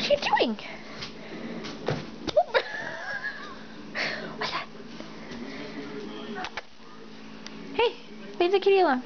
What are you doing? What's that? Hey, leave the kitty alone.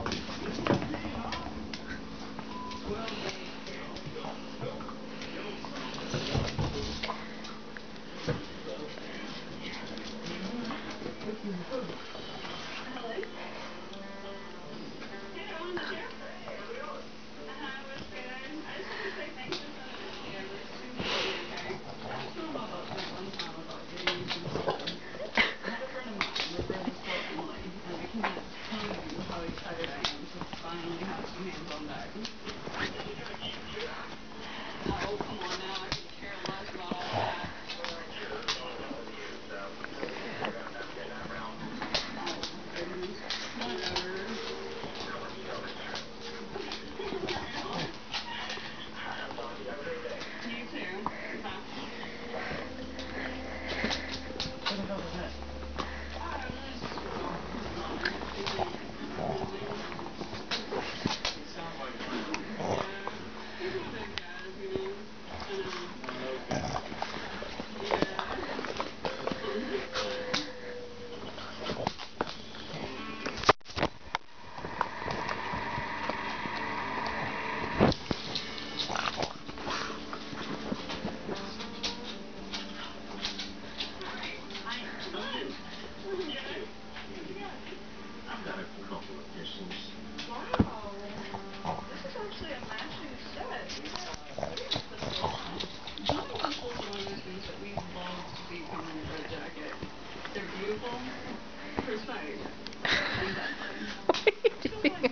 They're beautiful, precise, and What are you doing?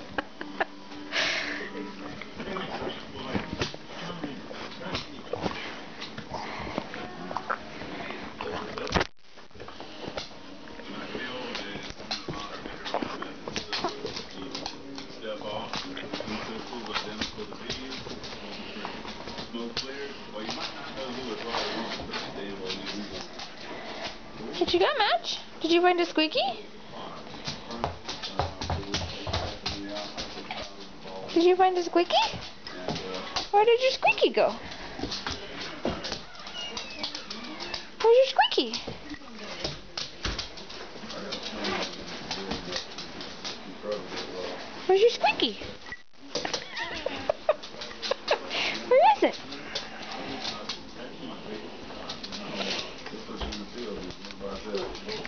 Did you get a match? Did you find a squeaky? Did you find a squeaky? Where did your squeaky go? Where's your squeaky? Where's your squeaky? Where is it?